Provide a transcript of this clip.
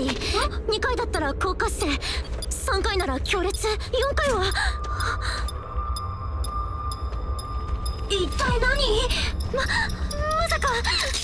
り、2回だったら高活性、3回なら強烈、4回は一体何？まさか